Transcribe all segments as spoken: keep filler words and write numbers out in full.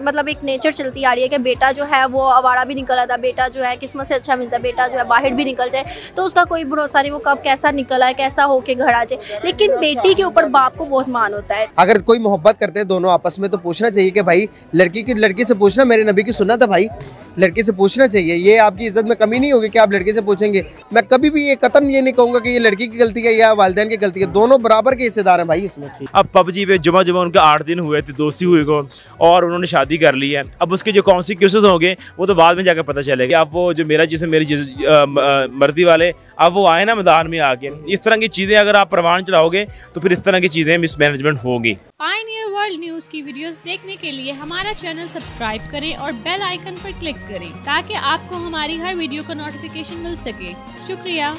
मतलब एक नेचर चलती आ रही है कि बेटा जो है वो आवारा भी निकल आता, बेटा जो है किस्मत से अच्छा मिलता है, बेटा जो है बाहर भी निकल जाए तो उसका कोई भरोसा नहीं, वो कब कैसा निकल आए, कैसा होके घर आ जाए। लेकिन बेटी के ऊपर बाप को बहुत मान होता है। अगर कोई मोहब्बत करते हैं दोनों आपस में तो पूछना चाहिए कि भाई लड़की की लड़की से पूछना, मेरे नबी की सुन्नत है भाई, लड़की से पूछना चाहिए। ये आपकी इज्जत में कमी नहीं होगी कि आप लड़के से पूछेंगे। मैं कभी भी ये कतन ये नहीं कहूँगा कि ये लड़की की गलती है या वालिदैन की गलती है, दोनों बराबर के हिस्सेदार हैं भाई इसमें। अब पबजी पे जुमा जुमा उनका आठ दिन हुए थे दोस्ती हुई को और उन्होंने शादी कर ली है। अब उसके जो कॉन्सिक्वेंसेस होंगे वो तो बाद में जाकर पता चलेगा। अब वो जो मेरा जिसमें मेरी जिस मर्दी वाले अब वो आए ना मैदान में आके, इस तरह की चीज़ें अगर आप परवान चलाओगे तो फिर इस तरह की चीज़ें मिसमैनेजमेंट होगी। पायनियर वर्ल्ड न्यूज़ की वीडियोस देखने के लिए हमारा चैनल सब्सक्राइब करें और बेल आइकन पर क्लिक करें ताकि आपको हमारी हर वीडियो का नोटिफिकेशन मिल सके। शुक्रिया।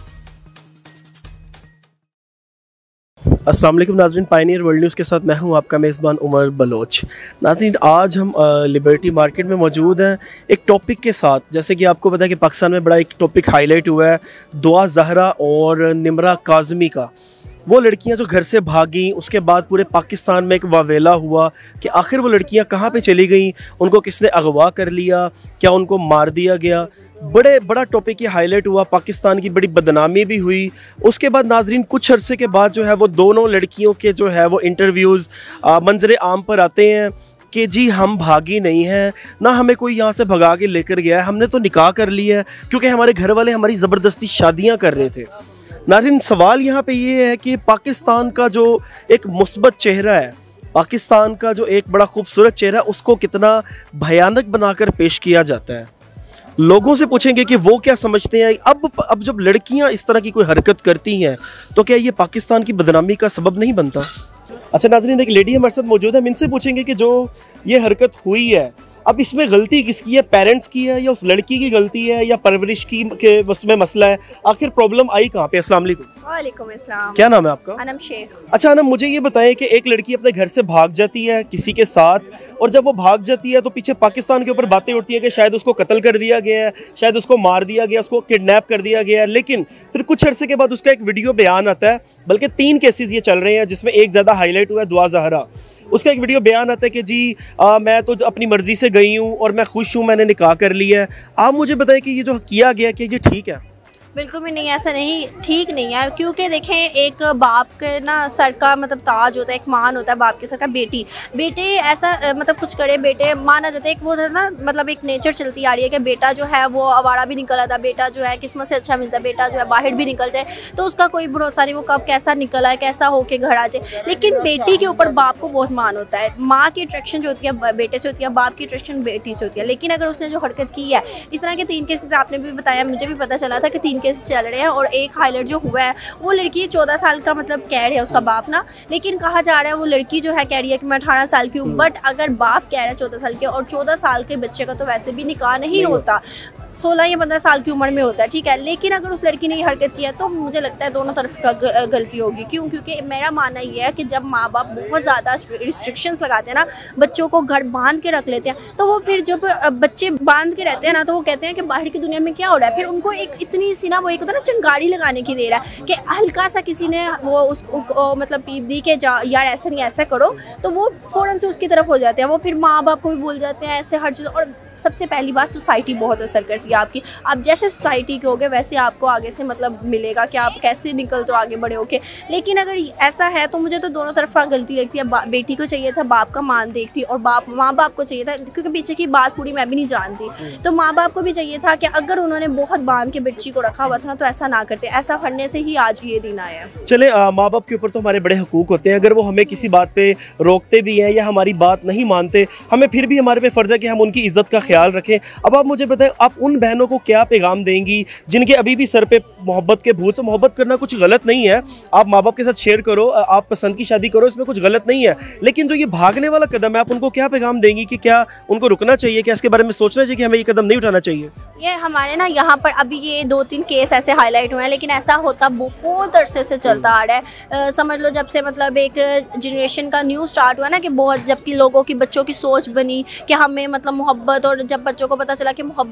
अस्सलाम वालेकुम नाज़रीन, पायनियर वर्ल्ड न्यूज़ के साथ मैं हूं आपका मेज़बान उमर बलोच। नाज़रीन, आज हम लिबर्टी मार्केट में मौजूद हैं एक टॉपिक के साथ। जैसे कि आपको पता है कि पाकिस्तान में बड़ा एक टॉपिक हाईलाइट हुआ है, दुआ ज़हरा और निमरा काज़मी का। वो लड़कियां जो घर से भागी, उसके बाद पूरे पाकिस्तान में एक वावेला हुआ कि आखिर वो लड़कियां कहाँ पे चली गईं, उनको किसने अगवा कर लिया, क्या उनको मार दिया गया। बड़े बड़ा टॉपिक ये हाईलाइट हुआ, पाकिस्तान की बड़ी बदनामी भी हुई। उसके बाद नाजरीन कुछ अरसे के बाद जो है वो दोनों लड़कियों के जो है वो इंटरव्यूज़ मंजर आम पर आते हैं कि जी हम भागी नहीं हैं, ना हमें कोई यहाँ से भगा के लेकर गया है, हमने तो निकाह कर लिया है क्योंकि हमारे घर वाले हमारी ज़बरदस्ती शादियाँ कर रहे थे। नाज़रीन, सवाल यहाँ पे ये है कि पाकिस्तान का जो एक मुस्बत चेहरा है, पाकिस्तान का जो एक बड़ा खूबसूरत चेहरा है, उसको कितना भयानक बनाकर पेश किया जाता है। लोगों से पूछेंगे कि वो क्या समझते हैं। अब अब जब लड़कियां इस तरह की कोई हरकत करती हैं तो क्या ये पाकिस्तान की बदनामी का सबब नहीं बनता? अच्छा नाज़रीन, एक लेडी हमारे साथ मौजूद है, हम इनसे पूछेंगे कि जो ये हरकत हुई है, अब इसमें गलती किसकी है, पेरेंट्स की है या उस लड़की की गलती है या परवरिश की के उसमें मसला है, आखिर प्रॉब्लम आई कहाँ पे? अस्सलाम वालेकुम। वालेकुम अस्सलाम। क्या नाम है आपका? अनम शेख। अच्छा अनम, मुझे ये बताएं कि एक लड़की अपने घर से भाग जाती है किसी के साथ, और जब वो भाग जाती है तो पीछे पाकिस्तान के ऊपर बातें उठती है कि शायद उसको कत्ल कर दिया गया है, शायद उसको मार दिया गया, उसको किडनैप कर दिया गया है। लेकिन फिर कुछ अरसे के बाद उसका एक वीडियो बयान आता है, बल्कि तीन केसेस ये चल रहे हैं जिसमें एक ज़्यादा हाईलाइट हुआ है, दुआ ज़हरा। उसका एक वीडियो बयान आता है कि जी आ, मैं तो अपनी मर्ज़ी से गई हूँ और मैं खुश हूँ, मैंने निकाह कर लिया है। आप मुझे बताएं कि ये जो किया गया कि ये ठीक है? बिल्कुल भी नहीं, ऐसा नहीं, ठीक नहीं है। क्योंकि देखें, एक बाप के ना सर का मतलब ताज होता है, एक मान होता है बाप के सर का। बेटी बेटे ऐसा मतलब कुछ करे, बेटे माना जाता है। एक वो ना मतलब एक नेचर चलती आ रही है कि बेटा जो है वो आवारा भी निकल आता, बेटा जो है किस्मत से अच्छा मिलता है, बेटा जो है बाहर भी निकल जाए तो उसका कोई भरोसा नहीं, वो कब कैसा निकल आए, कैसा होके घर आ जाए। लेकिन बेटी के ऊपर बाप को बहुत मान होता है। माँ की अट्रैक्शन जो होती है बेटे से होती है, बाप की अट्रैक्शन बेटी से होती है। लेकिन अगर उसने जो हरकत की है, इस तरह के तीन केसेस आपने भी बताया, मुझे भी पता चला था कि तीन केस चल रहे हैं। और एक हाईलाइट जो हुआ है वो लड़की चौदह साल का मतलब कह रही है उसका बाप ना, लेकिन कहा जा रहा है वो लड़की जो है कह रही है कि मैं अठारह साल की हूँ। बट अगर बाप कह रहा है चौदह साल के, और चौदह साल के बच्चे का तो वैसे भी निकाह नहीं होता, सोलह या पंद्रह साल की उम्र में होता है, ठीक है। लेकिन अगर उस लड़की ने ये हरकत किया तो मुझे लगता है दोनों तरफ का गलती होगी। क्यों? क्योंकि मेरा मानना ये है कि जब माँ बाप बहुत ज़्यादा रिस्ट्रिक्शंस लगाते हैं ना, बच्चों को घर बांध के रख लेते हैं, तो वो फिर जब बच्चे बांध के रहते हैं ना तो वो कहते हैं कि बाहर की दुनिया में क्या हो रहा है। फिर उनको एक इतनी सी ना वो एक होता है ना चिंगारी लगाने की दे रहा है कि हल्का सा किसी ने वो उस मतलब पीप दी के जा यार ऐसा नहीं ऐसा करो, तो वो फ़ौरन से उसकी तरफ हो जाते हैं। वो फिर माँ बाप को भी बोल जाते हैं ऐसे हर चीज़। और सबसे पहली बात, सोसाइटी बहुत असर करती है आपकी। आप जैसे सोसाइटी के होगे वैसे आपको आगे से मतलब मिलेगा कि आप कैसे निकल तो आगे बड़े होके। लेकिन अगर ऐसा है तो मुझे तो दोनों तरफा गलती लगती है। बेटी को चाहिए था बाप का मान देखती, और बाप माँ बाप को चाहिए था, क्योंकि पीछे की बात पूरी मैं भी नहीं जानती, तो माँ बाप को भी चाहिए था कि अगर उन्होंने बहुत बांध के बच्ची को रखा हुआ था तो ऐसा ना करते। ऐसा करने से ही आज ये दिन आया। चले, माँ बाप के ऊपर तो हमारे बड़े हुकूक होते हैं, अगर वो हमें किसी बात पे रोकते भी हैं या हमारी बात नहीं मानते, हमें फिर भी हमारे पे फ़र्ज़ है कि हम उनकी इज़्ज़त का ख्याल रखें। अब आप मुझे बताएं, आप उन बहनों को क्या पैगाम देंगी जिनके अभी भी सर पे मोहब्बत के भूत से, मोहब्बत करना कुछ गलत नहीं है, आप माँ बाप के साथ शेयर करो, आप पसंद की शादी करो, इसमें कुछ गलत नहीं है। लेकिन जो ये भागने वाला कदम है, आप उनको क्या पैगाम देंगी कि क्या उनको रुकना चाहिए, क्या इसके बारे में सोचना चाहिए कि हमें ये कदम नहीं उठाना चाहिए? ये हमारे ना यहाँ पर अभी ये दो तीन केस ऐसे हाईलाइट हुए हैं, लेकिन ऐसा होता बहुत अरसे से चलता आ रहा है। आ, समझ लो जब से मतलब एक जनरेशन का न्यू स्टार्ट हुआ ना, कि बहुत जबकि लोगों की बच्चों की सोच बनी कि हमें मतलब मोहब्बत, और जब बच्चों को पता चला कि मोहब्बत क्या होती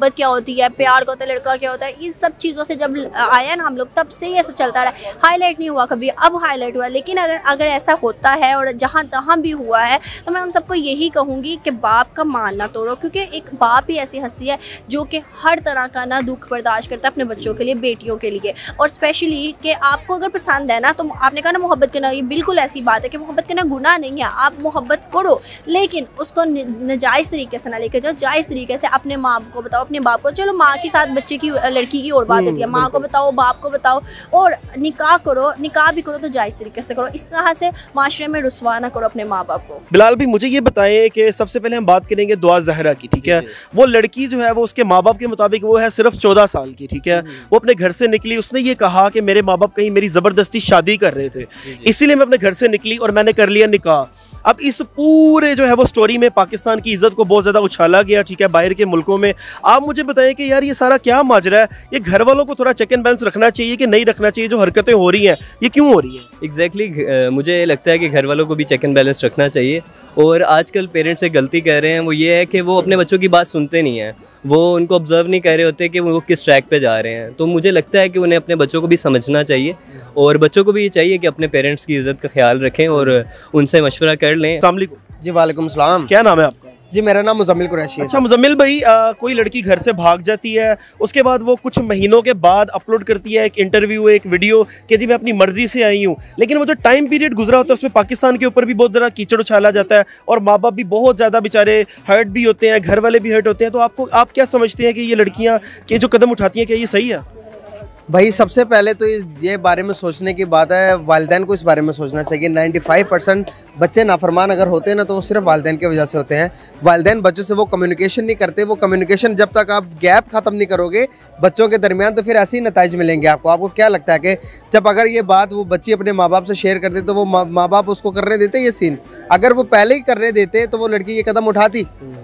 होती है, प्यार क्या होता है, लड़का क्या होता है, इस सब चीज़ों से जब आया ना हम लोग, तब से ही ऐसा चलता रहा है। हाईलाइट नहीं हुआ कभी, अब हाईलाइट हुआ। लेकिन अगर अगर ऐसा होता है और जहाँ जहाँ भी हुआ है, तो मैं उन सबको यही कहूँगी कि बाप का मान ना तोड़ो, क्योंकि एक बाप ही ऐसी हस्ती है जो कि हर तरह का ना दुख बर्दाश्त करता है अपने बच्चों के लिए, बेटियों के लिए। और स्पेशली कि आपको अगर पसंद है ना, तो आपने कहा ना मोहब्बत करना, ये बिल्कुल ऐसी बात है कि मोहब्बत करना गुनाह नहीं है। आप मोहब्बत करो, लेकिन उसको नाजायज़ तरीके से ना लेकर जाओ, जायज़ तरीके से अपने माँ को बताओ, अपने बाप को। चलो माँ के साथ बच्चे की, लड़की की और बात होती है, माँ को बताओ, बाप को बताओ, और निकाह करो, निकाह भी करो तो जायज़ तरीके से करो। इस तरह से माशरे में रुसवा ना करो अपने माँ बाप को। बिलाल भी मुझे ये बताएं कि सबसे पहले हम बात करेंगे दुआ ज़हरा की, ठीक है। वो लड़की जो है वो उसके माँ बाप के मुताबिक वो है सिर्फ चौदह साल की, ठीक है। वो अपने घर से निकली, उसने ये कहा कि मेरे माँ बाप कहीं मेरी ज़बरदस्ती शादी कर रहे थे, इसीलिए मैं अपने घर से निकली और मैंने कर लिया निकाह। अब इस पूरे जो है वो स्टोरी में पाकिस्तान की इज्जत को बहुत ज़्यादा उछाला गया, ठीक है, बाहर के मुल्कों में। आप मुझे बताएं कि यार ये सारा क्या माजरा है, ये घर वालों को थोड़ा चेक एंड बैलेंस रखना चाहिए कि नहीं रखना चाहिए? जो हरकतें हो रही हैं ये क्यों हो रही हैं? एग्जैक्टली exactly, मुझे लगता है कि घर वालों को भी चेक एंड बैलेंस रखना चाहिए। और आजकल पेरेंट्स एक गलती कर रहे हैं, वो ये है कि वो अपने बच्चों की बात सुनते नहीं हैं, वो उनको ऑब्जर्व नहीं कर रहे होते कि वो किस ट्रैक पे जा रहे हैं। तो मुझे लगता है कि उन्हें अपने बच्चों को भी समझना चाहिए, और बच्चों को भी ये चाहिए कि अपने पेरेंट्स की इज़्ज़त का ख्याल रखें और उनसे मशवरा कर लें। अस्सलाम वालेकुम जी वालेकुम सलाम। क्या नाम है आपका? जी मेरा नाम मुजम्मिल कुरैशी है। अच्छा मुजम्मिल भाई, आ, कोई लड़की घर से भाग जाती है, उसके बाद वो कुछ महीनों के बाद अपलोड करती है एक इंटरव्यू, एक वीडियो कि जी मैं अपनी मर्जी से आई हूँ, लेकिन वो जो टाइम पीरियड गुजरा होता है उसमें पाकिस्तान के ऊपर भी बहुत ज़्यादा कीचड़ उछाला जाता है और माँ बाप भी बहुत ज़्यादा बेचारे हर्ट भी होते हैं, घर वाले भी हर्ट होते हैं। तो आपको आप क्या समझते हैं कि ये लड़कियाँ के जो कदम उठाती हैं क्या ये सही है? भाई सबसे पहले तो ये बारे में सोचने की बात है, वालिदैन को इस बारे में सोचना चाहिए। पचानवे परसेंट बच्चे नाफरमान अगर होते हैं ना, तो वो सिर्फ वालिदैन की वजह से होते हैं। वालिदैन बच्चों से वो कम्युनिकेशन नहीं करते, वो कम्युनिकेशन जब तक आप गैप ख़त्म नहीं करोगे बच्चों के दरमियान, तो फिर ऐसे ही नताइज मिलेंगे आपको। आपको क्या लगता है कि जब अगर ये बात वो बच्ची अपने माँ बाप से शेयर करते तो वो माँ बाप उसको करने देते ये सीन? अगर वो पहले ही करने देते तो वो लड़की ये कदम उठाती।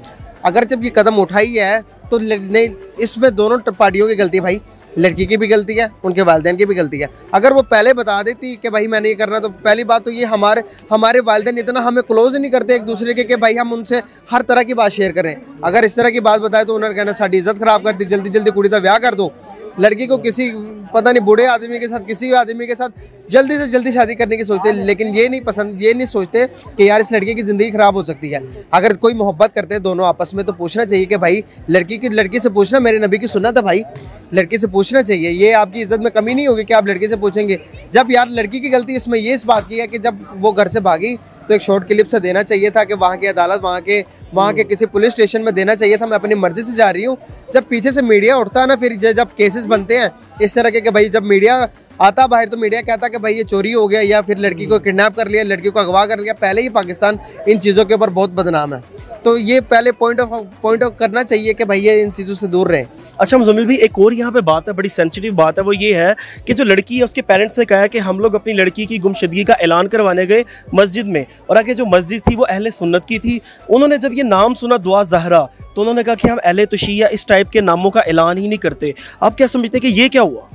अगर जब ये कदम उठाई है तो नहीं, इसमें दोनों पार्टियों की गलती है भाई, लड़की की भी गलती है, उनके वालिदैन की भी गलती है। अगर वो पहले बता देती कि भाई मैंने ये करना, तो पहली बात तो ये हमारे हमारे वालिदैन इतना हमें क्लोज नहीं करते एक दूसरे के कि भाई हम उनसे हर तरह की बात शेयर करें। अगर इस तरह की बात बताए तो उन्होंने कहना साड़ी इज्जत खराब कर दी, जल्दी जल्दी कुड़ी का ब्याह कर दो। लड़की को किसी पता नहीं बूढ़े आदमी के साथ, किसी आदमी के साथ जल्दी से जल्दी शादी करने की सोचते, लेकिन ये नहीं पसंद, ये नहीं सोचते कि यार इस लड़की की ज़िंदगी ख़राब हो सकती है। अगर कोई मोहब्बत करते हैं दोनों आपस में, तो पूछना चाहिए कि भाई लड़की की लड़की से पूछना, मेरे नबी की सुन्नत है भाई, लड़की से पूछना चाहिए। ये आपकी इज्जत में कमी नहीं होगी कि आप लड़की से पूछेंगे। जब यार लड़की की गलती इसमें ये इस बात की है कि जब वो घर से भागी तो एक शॉर्ट क्लिप से देना चाहिए था कि वहाँ की अदालत, वहाँ के वहाँ के किसी पुलिस स्टेशन में देना चाहिए था, मैं अपनी मर्जी से जा रही हूँ। जब पीछे से मीडिया उठता है ना, फिर जब केसेस बनते हैं इस तरह के कि भाई जब मीडिया आता बाहर तो मीडिया कहता कि भाई ये चोरी हो गया या फिर लड़की को किडनैप कर लिया, लड़की को अगवा कर लिया। पहले ही पाकिस्तान इन चीज़ों के ऊपर बहुत बदनाम है, तो ये पहले पॉइंट ऑफ पॉइंट ऑफ करना चाहिए कि भाई ये इन चीज़ों से दूर रहें। अच्छा मुजम्मिल भी, एक और यहाँ पे बात है, बड़ी सेंसिटिव बात है, वो ये है कि जो लड़की है उसके पेरेंट्स ने कहा है कि हम लोग अपनी लड़की की गुमशुदगी का ऐलान करवाने गए मस्जिद में, और आगे जो मस्जिद थी वो अहले सुन्नत की थी। उन्होंने जब ये नाम सुना दुआ ज़हरा, तो उन्होंने कहा कि हम अहले तुशिया इस टाइप के नामों का ऐलान ही नहीं करते। आप क्या समझते हैं कि ये क्या हुआ?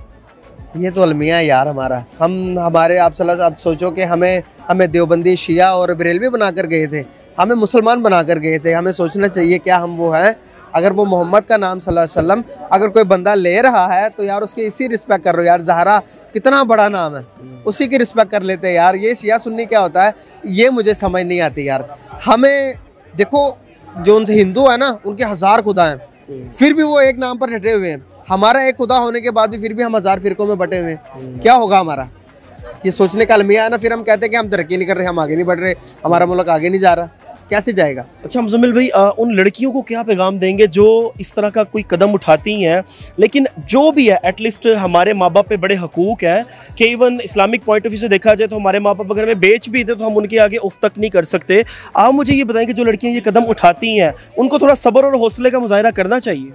ये तो अलमिया है यार हमारा, हम हमारे आप सलाह आप सोचो कि हमें हमें देवबंदी शिया और बरेलवी बनाकर गए थे, हमें मुसलमान बनाकर गए थे। हमें सोचना चाहिए क्या हम वो हैं। अगर वो मोहम्मद का नाम सल्लल्लाहु अलैहि वसल्लम अगर कोई बंदा ले रहा है तो यार उसकी इसी रिस्पेक्ट कर रहे हो। यार ज़हरा कितना बड़ा नाम है, उसी की रिस्पेक्ट कर लेते हैं यार। ये शिया सुन्नी क्या होता है ये मुझे समझ नहीं आती यार। हमें देखो जो उनसे हिंदू है ना, उनके हज़ार खुदा हैं, फिर भी वो एक नाम पर डटे हुए हैं। हमारा एक खुदा होने के बाद भी फिर भी हम हज़ार फिरकों में बटे हुए हैं। क्या होगा हमारा? ये सोचने का अलमिया है ना। फिर हम कहते हैं कि हम तरक्की नहीं कर रहे, हम आगे नहीं बढ़ रहे, हमारा मुल्क आगे नहीं जा रहा, कैसे जाएगा? अच्छा मुजम्मिल भाई, आ, उन लड़कियों को क्या पैगाम देंगे जो इस तरह का कोई कदम उठाती हैं, लेकिन जो भी है एटलीस्ट हमारे माँ बाप पे बड़े हकूक़ है कि even Islamic point of view से देखा जाए तो हमारे माँ बाप अगर हमें बेच भी थे तो हम उनके आगे उफ तक नहीं कर सकते। आप मुझे ये बताएं कि जो लड़कियाँ ये कदम उठाती हैं उनको थोड़ा सब्र और हौसले का मुजाहरा करना चाहिए।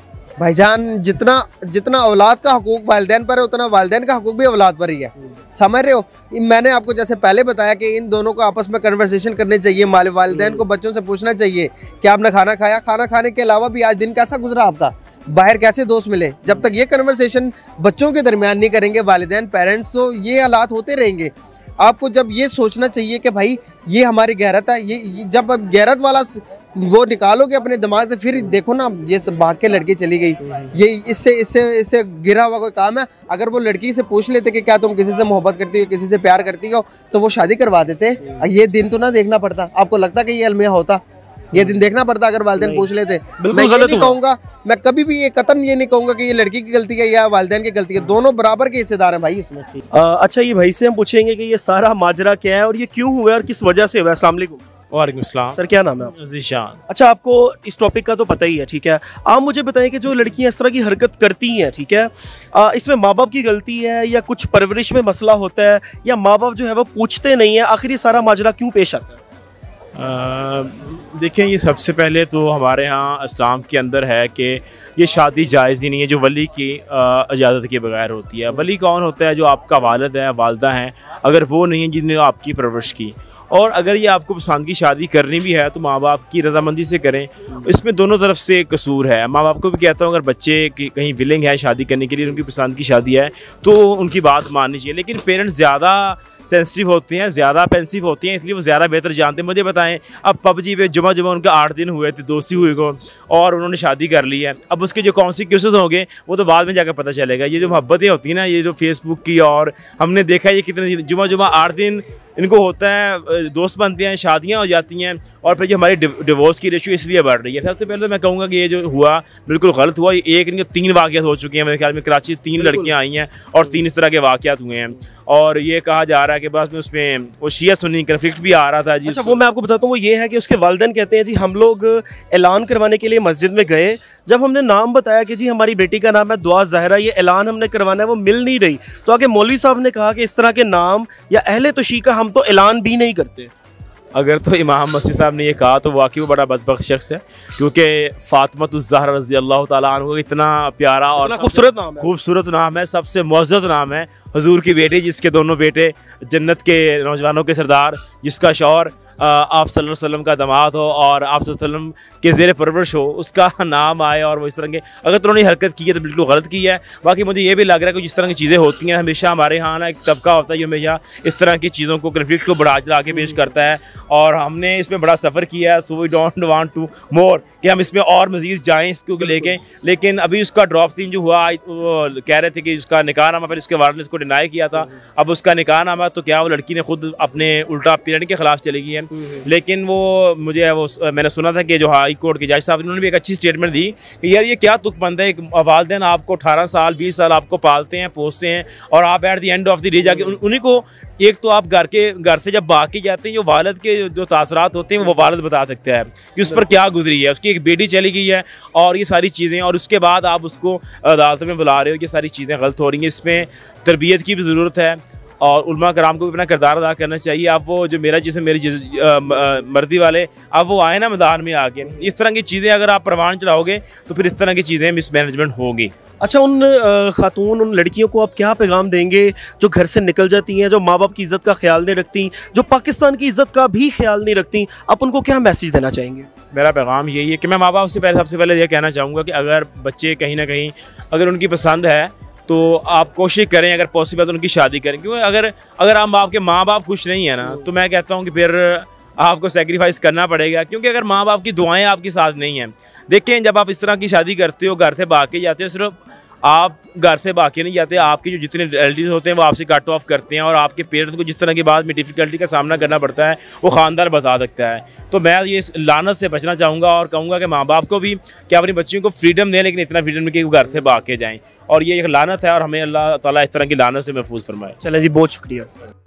भाईजान जितना जितना औलाद का हकूक वालिदैन पर है उतना वालिदैन का हकूक भी औलाद पर ही है, समझ रहे हो? मैंने आपको जैसे पहले बताया कि इन दोनों को आपस में कन्वर्सेशन करनी चाहिए। माले वालिदैन को बच्चों से पूछना चाहिए कि आपने खाना खाया, खाना खाने के अलावा भी आज दिन कैसा गुजरा आपका, बाहर कैसे दोस्त मिले। जब तक ये कन्वर्सेशन बच्चों के दरमियान नहीं करेंगे वालिदैन पेरेंट्स, तो ये हालात होते रहेंगे। आपको जब ये सोचना चाहिए कि भाई ये हमारी गैरत है, ये, ये जब अब गैरत वाला वो निकालोगे अपने दिमाग से, फिर देखो ना ये सब भाग के लड़की चली गई, ये इससे इससे इससे गिरा हुआ कोई काम है। अगर वो लड़की से पूछ लेते कि क्या तुम किसी से मोहब्बत करती हो, किसी से प्यार करती हो, तो वो शादी करवा देते। ये दिन तो ना देखना पड़ता। आपको लगता कि ये अलमिया होता? ये दिन देखना पड़ता अगर वालिदैन पूछ लेते। मैं ये नहीं कहूँगा, मैं कभी भी ये कतन ये नहीं कहूँगा कि ये लड़की की गलती है या वालिदैन की गलती है, दोनों बराबर के हिस्सेदार हैं भाई इसमें। आ, अच्छा, ये भाई से हम पूछेंगे कि ये सारा माजरा क्या है और ये क्यों हुआ और किस वजह से हुआ। अस्सलाम वालेकुम। वालेकुम सलाम। सर क्या नाम है आपका? ज़ीशान। अच्छा, आपको इस टॉपिक का तो पता ही है, ठीक है। आप मुझे बताएं कि जो लड़कियां इस तरह की हरकत करती हैं, ठीक है, आ, इसमें माँ बाप की गलती है या कुछ परवरिश में मसला होता है या माँ बाप जो है वो पूछते नहीं है, आखिर ये सारा माजरा क्यों पेश आता है? देखें, ये सबसे पहले तो हमारे यहाँ इस्लाम के अंदर है कि ये शादी जायज़ ही नहीं है जो वली की इजाज़त के बगैर होती है। वली कौन होता है? जो आपका वालिद है, वालदा हैं, अगर वो नहीं है जिन्होंने आपकी परवरिश की। और अगर ये आपको पसंद की शादी करनी भी है तो माँ बाप की रजामंदी से करें। इसमें दोनों तरफ से कसूर है। माँ बाप को भी कहता हूँ अगर बच्चे कहीं विलिंग है शादी करने के लिए, उनकी पसंद की शादी है तो उनकी बात माननी चाहिए। लेकिन पेरेंट्स ज़्यादा सेंसिटिव होते हैं, ज़्यादा पेंसिव होती हैं, इसलिए वो ज़्यादा बेहतर जानते हैं। मुझे बताएं, अब पबजी पे जुमा जुमा उनका आठ दिन हुए थे दोस्ती हुई को और उन्होंने शादी कर ली है। अब उसके जो कॉन्सिक्वेंसेस होंगे वो तो बाद में जाकर पता चलेगा। ये जो मोहब्बतें होती हैं ना, ये जो फेसबुक की, और हमने देखा ये कितने जुमा जुमा आठ दिन इनको होता है, दोस्त बनते हैं, शादियां हो जाती हैं, और फिर जो हमारी डिवोर्स की रेशियो इसलिए बढ़ रही है। सबसे पहले तो मैं कहूँगा कि ये जो हुआ बिल्कुल गलत हुआ। ये एक नहीं तीन वाक़यात हो चुके हैं मेरे ख्याल में। कराची से तीन लड़कियां आई हैं और तीन इस तरह के वाक़यात हुए हैं, और ये कहा जा रहा है कि बस में उसमें वो शिया सुन्नी कन्फ्लिक्ट भी आ रहा था जी। अच्छा, वो मैं आपको बताता हूँ, वो ये है कि उसके वालिदैन कहते हैं जी हम लोग ऐलान करवाने के लिए मस्जिद में गए, जब हमने नाम बताया कि जी हमारी बेटी का नाम है दुआ ज़हरा, ये ऐलान हमने करवाना है, वो मिल नहीं रही, तो आगे मौलवी साहब ने कहा कि इस तरह के नाम या अहले तोशी का हम तो ऐलान भी नहीं करते। अगर तो इमाम मसीह साहब ने ये कहा तो वाकई वो बड़ा बदबख्त शख्स है, क्योंकि फ़ातिमा-उज़-ज़हरा रज़ी अल्लाह ताला अन्हा इतना प्यारा और खूबसूरत नाम है, खूबसूरत नाम है, सबसे मुअज़्ज़ज़ नाम है। हुजूर की बेटी, जिसके दोनों बेटे जन्नत के नौजवानों के सरदार, जिसका शौहर आप सल्लल्लाहु अलैहि वसल्लम का दामाद हो और आप सल्लल्लाहु अलैहि वसल्लम के ज़ेर परवरिश हो, उसका नाम आए और वो इस तरह के, अगर तो उन्होंने हरकत की है तो बिल्कुल गलत की है। बाकी मुझे ये भी लग रहा है कि जिस तरह की चीज़ें होती हैं, हमेशा हमारे यहाँ ना एक तबका होता है जो हमेशा इस तरह की चीज़ों को, कन्फ्लिक्ट को बढ़ा चढ़ा के पेश करता है, और हमने इसमें बड़ा सफ़र किया है। So we don't want to more कि हम इसमें और मज़ीद जाएँ इसको लेके। लेकिन अभी उसका ड्रॉप सीन जो हुआ, वो कह रहे थे कि उसका निकाह नामा, फिर उसके वालिद ने इसको डिनाई किया था। अब उसका निकाह नामा तो क्या वो लड़की ने खुद अपने उल्टा पेरेंट के ख़िलाफ़ चली गई है। लेकिन वो मुझे वो मैंने सुना था कि जो हाई कोर्ट के जज साहब, उन्होंने भी एक अच्छी स्टेटमेंट दी कि यार ये क्या तुकबंद है, एक वालिदैन आपको अठारह साल बीस साल आपको पालते हैं, पोसते हैं, और आप at the end of the day जाके उन्हीं को, एक तो आप घर के घर से जब भाग के जाते हैं, जो वालिद के जो तासरात होते हैं वो वालिद बता सकता है कि उस पर क्या गुजरी है। उसकी एक बेटी चली गई है और ये सारी चीज़ें, और उसके बाद आप उसको अदालत में बुला रहे हो, ये सारी चीज़ें गलत हो रही हैं। इसमें तरबियत की भी ज़रूरत है और उलमा कराम को भी अपना किरदार अदा करना चाहिए। आप वो जो मेरा जिसमें मेरी जिस मर्दी वाले, अब वो आए ना मैदान में आके, इस तरह की चीज़ें अगर आप परवान चलाओगे तो फिर इस तरह की चीज़ें मिसमैनेजमेंट होगी। अच्छा, उन खातून, उन लड़कियों को आप क्या पैगाम देंगे जो घर से निकल जाती हैं, जो माँ बाप की इज़्ज़त का ख्याल नहीं रखती, जो पाकिस्तान की इज़्ज़त का भी ख्याल नहीं रखती, आप उनको क्या मैसेज देना चाहेंगे? मेरा पैगाम यही है कि मैं माँ बाप से पहले सबसे पहले ये कहना चाहूँगा कि अगर बच्चे कहीं ना कहीं अगर उनकी पसंद है तो आप कोशिश करें, अगर पॉसिबल तो उनकी शादी करें। क्योंकि अगर अगर हम आपके माँ बाप खुश नहीं है ना, तो मैं कहता हूँ कि फिर आपको सेक्रीफाइस करना पड़ेगा। क्योंकि अगर माँ बाप की दुआएं आपके साथ नहीं हैं, देखें जब आप इस तरह की शादी करते हो, घर से भाग के जाते हो, सिर्फ आप घर से बाकी नहीं जाते, आपके जो जितने रिलेटिव होते हैं वो आपसे कट ऑफ करते हैं, और आपके पेरेंट्स को जिस तरह की बाद में डिफ़िकल्टी का सामना करना पड़ता है वो ख़ानदान बता सकता है। तो मैं ये इस लानत से बचना चाहूँगा और कहूँगा कि माँ बाप को भी क्या अपनी बच्चियों को फ्रीडम दें, लेकिन इतना फ्रीडम कि वो घर से भाग के जाएँ, और ये एक लानत है और हमें अल्लाह ताला इस तरह की लानत से महफूज फरमाए। चलें जी, बहुत शुक्रिया।